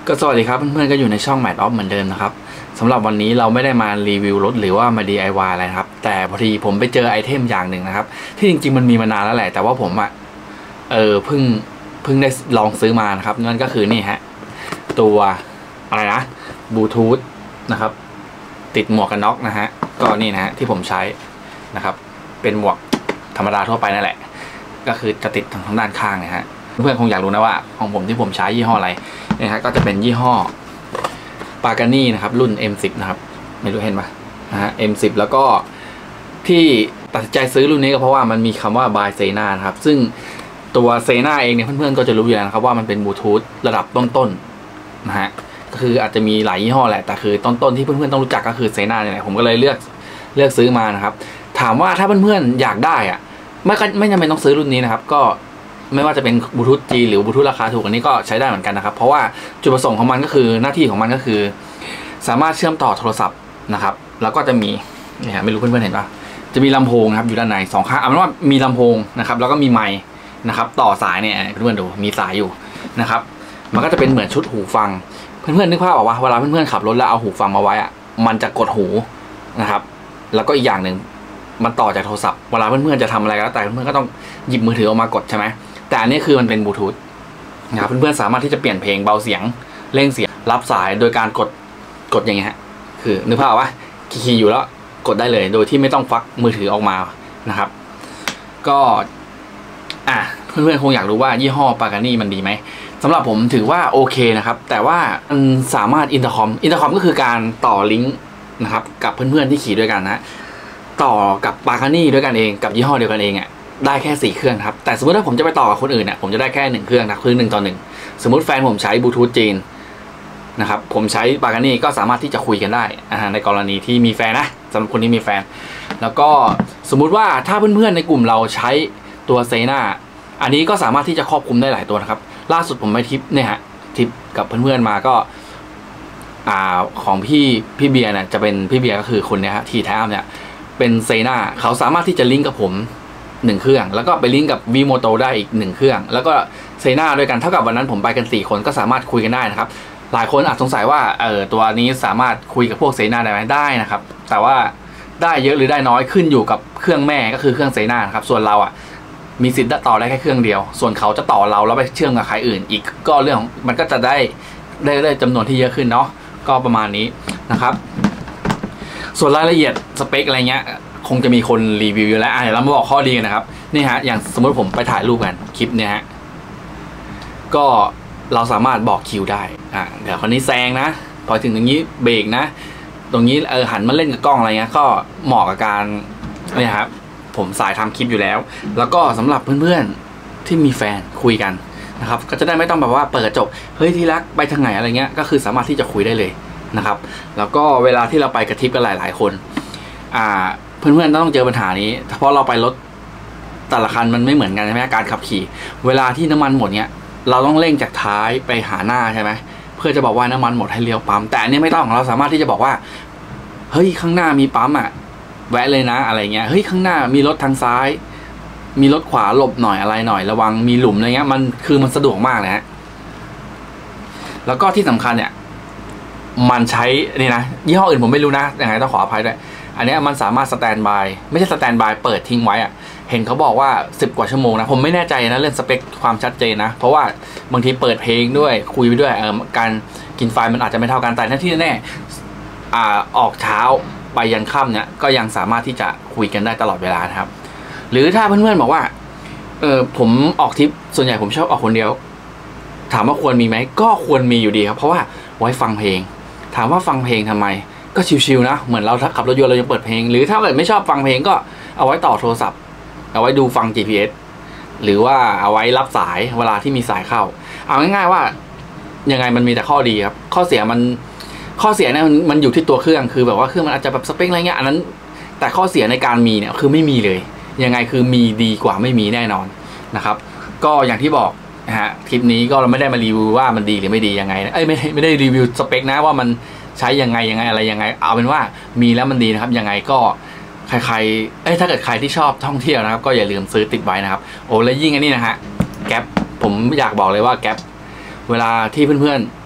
ก็สวัสดีครับเพื่อนๆก็อยู่ในช่องแมทออฟเหมือนเดิมนะครับสำหรับวันนี้เราไม่ได้มารีวิวรถหรือว่ามา DIY อะไรนะครับแต่พอดีผมไปเจอไอเทมอย่างหนึ่งนะครับที่จริงๆมันมีมานานแล้วแหละแต่ว่าผมเพิ่งได้ลองซื้อมานะครับนั่นก็คือนี่ฮะตัวอะไรนะบลูทูธนะครับติดหมวกกันน็อกนะฮะก็นี่นะฮะที่ผมใช้นะครับเป็นหมวกธรรมดาทั่วไปนั่นแหละก็คือจะติดทางด้านข้างนะฮะเพื่อนคงอยากรู้นะว่าของผมที่ผมใช้ยี่ห้ออะไรนี่ฮะก็จะเป็นยี่ห้อปาการนี่นะครับรุ่น M10 นะครับไม่รู้เห็นปะนะฮะ M10 แล้วก็ที่ตัดสินใจซื้อรุ่นนี้ก็เพราะว่ามันมีคำว่า by Sena นะครับซึ่งตัว Sena เองเนี่ยเพื่อนๆก็จะรู้อยู่แล้วนะครับว่ามันเป็นบลูทูธระดับต้นๆนะฮะก็คืออาจจะมีหลายยี่ห้อแหละแต่คือต้นๆที่เพื่อนๆต้องรู้จักก็คือ Sena เนี่ยแหละผมก็เลยเลือกซื้อมานะครับถามว่าถ้าเพื่อนๆอยากได้อะไม่จำเป็นต้องซื้อรุ่นนี้นะครับก็ไม่ว่าจะเป็นบลูทูธจีหรือบลูทูธราคาถูกอันนี้ก็ใช้ได้เหมือนกันนะครับเพราะว่าจุดประสงค์ของมันก็คือหน้าที่ของมันก็คือสามารถเชื่อมต่อโทรศัพท์นะครับแล้วก็จะมีนี่ฮะไม่รู้เพื่อนๆเห็นปะจะมีลำโพงครับอยู่ด้านในสองข้างเอาเป็นว่ามีลำโพงนะครับแล้วก็มีไมค์นะครับต่อสายเนี่ยเพื่อนๆดูมีสายอยู่นะครับมันก็จะเป็นเหมือนชุดหูฟังเพื่อนๆนึกภาพออกว่าเวลาเพื่อนๆขับรถแล้วเอาหูฟังมาไว้อะมันจะกดหูนะครับแล้วก็อีกอย่างหนึ่งมันต่อจากโทรศัพท์เวลาเพื่อนๆจะทำอะไรก็แล้วแต่เพื่อนๆก็ต้องหยิบมือถือออกมากดใช่ไหมแต่อันนี้คือมันเป็นบลูทูธนะครับเพื่อนๆสามารถที่จะเปลี่ยนเพลงเบาเสียงเร่งเสียงรับสายโดยการกดอย่างเงี้ยฮะคือนึกภาพว่าคีย์อยู่แล้วกดได้เลยโดยที่ไม่ต้องฟักมือถือออกมานะครับก็เพื่อนๆคงอยากรู้ว่ายี่ห้อปาการนี่มันดีไหมสำหรับผมถือว่าโอเคนะครับแต่ว่ามันสามารถอินเตอร์คอมก็คือการต่อลิงก์นะครับกับเพื่อนๆที่ขี่ด้วยกันนะต่อกับปาการนี่ด้วยกันเองกับยี่ห้อเดียวกันเองได้แค่4เครื่องครับแต่สมมติถ้าผมจะไปต่อกับคนอื่นผมจะได้แค่1เครื่องนะคือ1 ต่อ 1สมมติแฟนผมใช้บลูทูธจีนนะครับผมใช้ปาการนี่ก็สามารถที่จะคุยกันได้ในกรณีที่มีแฟนนะสำหรับคนที่มีแฟนแล้วก็สมมุติว่าถ้าเพื่อนๆในกลุ่มเราใช้ตัวเซน่าอันนี้ก็สามารถที่จะครอบคลุมได้หลายตัวนะครับล่าสุดผมไปทริปเนี่ยฮะทริปกับเพื่อนๆมาก็ของพี่เบียร์เนี่ยจะเป็นพี่เบียร์ก็คือคนเนี้ยฮะทีแทมเนี่ยเป็นเซน่าเขาสามารถที่จะลิงก์กับผม1เครื่องแล้วก็ไปลิงก์กับ Vimoto ได้อีก1เครื่องแล้วก็เซน่าด้วยกันเท่ากับวันนั้นผมไปกัน4คนก็สามารถคุยกันได้นะครับหลายคนอาจสงสัยว่าตัวนี้สามารถคุยกับพวกเซน่าได้ไหมได้นะครับแต่ว่าได้เยอะหรือได้น้อยขึ้นอยู่กับเครื่องแม่ก็คือเครื่องเซน่าครับส่วนเรามีสิทธิ์ต่อได้แค่เครื่องเดียวส่วนเขาจะต่อเราแล้วไปเชื่อมกับใครอื่นอีกก็เรื่องมันก็จะได้จำนวนที่เยอะขึ้นเนาะก็ประมาณนี้นะครับส่วนรายละเอียดสเปคอะไรเงี้ยคงจะมีคนรีวิวอยู่แล้วเดี๋ยวเรามาบอกข้อดีกันนะครับนี่ฮะอย่างสมมติผมไปถ่ายรูปกันคลิปเนี่ยฮะก็เราสามารถบอกคิวได้เดี๋ยวคนนี้แซงนะพอถึงตรงนี้เบรกนะตรงนี้หันมาเล่นกับกล้องอะไรเงี้ยก็เหมาะกับการเนี่ยครับผมสายทำคลิปอยู่แล้วแล้วก็สำหรับเพื่อนๆที่มีแฟนคุยกันนะครับก็จะได้ไม่ต้องแบบว่าเปิดกระจกเฮ้ยที่รักไปทางไหนอะไรเงี้ยก็คือสามารถที่จะคุยได้เลยนะครับแล้วก็เวลาที่เราไปกระทริปกันหลายๆคนเพื่อนๆต้องเจอปัญหานี้เพราะเราไปรถแต่ละคันมันไม่เหมือนกันใช่ไหมการขับขี่เวลาที่น้ำมันหมดเนี้ยเราต้องเร่งจากท้ายไปหาหน้าใช่ไหมเพื่อจะบอกว่าน้ำมันหมดให้เลี้ยวปั๊มแต่อันนี้ไม่ต้องเราสามารถที่จะบอกว่าเฮ้ยข้างหน้ามีปั๊มแวะเลยนะอะไรเงี้ยเฮ้ยข้างหน้ามีรถทางซ้ายมีรถขวาหลบหน่อยอะไรหน่อยระวังมีหลุมอะไรเงี้ยมันสะดวกมากเลยฮะแล้วก็ที่สำคัญเนี่ยมันใช้นี่นะยี่ห้ออื่นผมไม่รู้นะยังไงต้องขออภัยด้วยอันนี้มันสามารถสแตนบายไม่ใช่สแตนบายเปิดทิ้งไว้เห็นเขาบอกว่า10 กว่าชั่วโมงนะผมไม่แน่ใจนะเรื่องสเปคความชัดเจนนะเพราะว่าบางทีเปิดเพลงด้วยคุยไปด้วยการกินไฟมันอาจจะไม่เท่ากันแต่ที่แน่ออกเช้าไปยันค่ำเนี่ยก็ยังสามารถที่จะคุยกันได้ตลอดเวลานะครับหรือถ้าเพื่อนๆบอกว่าผมออกทริปส่วนใหญ่ผมชอบออกคนเดียวถามว่าควรมีไหมก็ควรมีอยู่ดีครับเพราะว่าไว้ฟังเพลงถามว่าฟังเพลงทำไมก็ชิวๆนะเหมือนเราขับรถยนต์เรายังเปิดเพลงหรือถ้าเกิดไม่ชอบฟังเพลงก็เอาไว้ต่อโทรศัพท์เอาไว้ดูฟัง GPS หรือว่าเอาไว้รับสายเวลาที่มีสายเข้าเอาง่ายๆว่ายังไงมันมีแต่ข้อดีครับข้อเสียเนี่ยมันอยู่ที่ตัวเครื่องคือแบบว่าเครื่องมันอาจจะแบบสเปคอะไรเงี้ยอันนั้นแต่ข้อเสียในการมีเนี่ยคือไม่มีเลยยังไงคือมีดีกว่าไม่มีแน่นอนนะครับก็อย่างที่บอกนะฮะคลิปนี้ก็เราไม่ได้มารีวิวว่ามันดีหรือไม่ดียังไงนะไม่ได้รีวิวสเปคนะว่ามันใช้ยังไงอะไรยังไงเอาเป็นว่ามีแล้วมันดีนะครับยังไงก็ใครถ้าเกิดใครที่ชอบท่องเที่ยวนะครับก็อย่าลืมซื้อติดไว้นะครับโอ้และยิ่งอันนี้นะฮะแก๊ปผมอยากบอกเลยว่าแก๊ปเวลาที่เพื่อนๆ